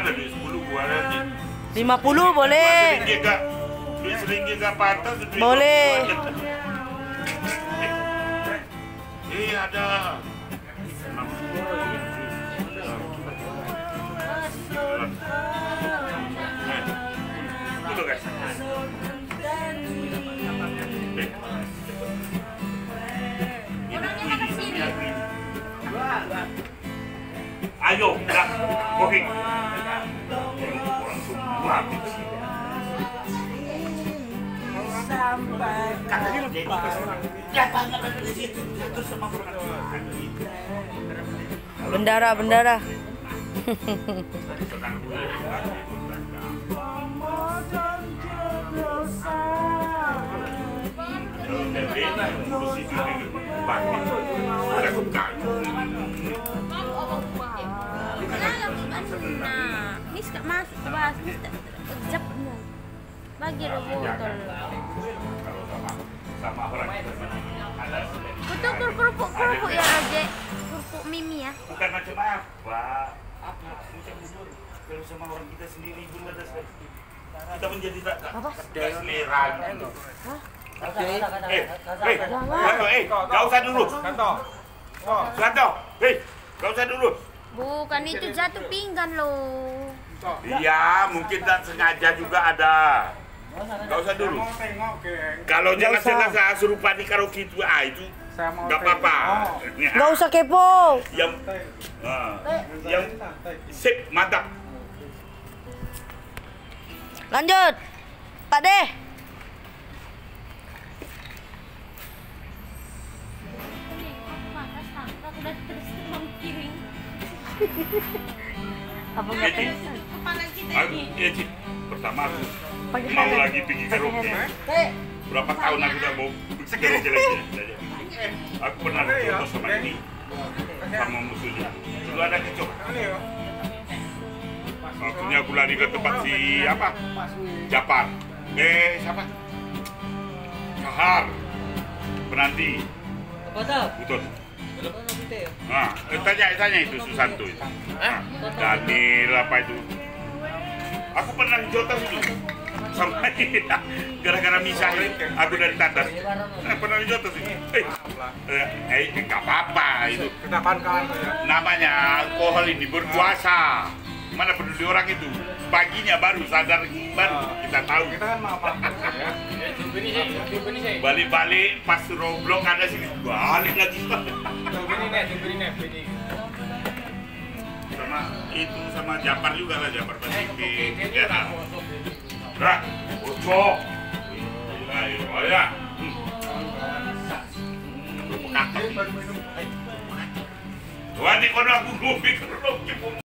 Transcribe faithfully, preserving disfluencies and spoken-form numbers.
ada duit sepuluh gua nanti. lima puluh boleh. Duit gak, duit seringgit gak patah. Boleh. Eh ada. Dulu guys. Ayo, dah, booking. Orang semua habis. Katanya lebih bagus. Ya, banget di situ. Terus sama orang. Bendara, bendara. Ini suka masuk ke bahas, ini suka kejap mu. Bagi lo botol. Betul kerupuk kerupuk ya Raja, kerupuk Mimi ya. Bukan macam apa, apa macam jujur. Kalau sama orang kita sendiri pun ada kita menjadi tak tak selera. Hah? Eh, eh, eh, gak usah dulu. Santo, Santo, eh, gak usah dulu. Bukan itu jatuh pinggan loh. Iya, mungkin tak sengaja juga ada. Gak usah dulu. Kalau jangan sengaja serupa di karaoke itu, ah itu gak apa-apa. Gak usah kepo. Yang, ah, yang sip mantap. Lanjut, Pak De. Apa nggak pengen? Kepala kita Aku, ini. ya Cik, pertama aku mau lagi pergi karaoke. Berapa tahun aku udah mau pergi karaoke lagi. Aku pernah foto sama ini, sama musuhnya. Dulu ada kecok. Maksudnya aku lari ke tempat si apa? Japar. Eh, siapa? Kahar. Penanti. Betul. Nah, tanya tanya itu Susanto itu. Nah, Daniel apa itu? Aku pernah di Jotas itu. Sampai gara-gara misahin aku dari Tatas. Nah, pernah di Jotas itu. Eh, eh, nggak apa-apa itu. Namanya alkohol ini berkuasa. Mana peduli orang itu? Paginya baru sadar, baru kita tahu. Kita kan apa? Balik-balik pas Roblox ada sini, balik lagi. Sama itu sama Japar juga lah, Japar Pasifik. Ya, dah, bocok. Ayo, ayo. Berpekatan. Tuan, ini kono aku ngopi kerupuk.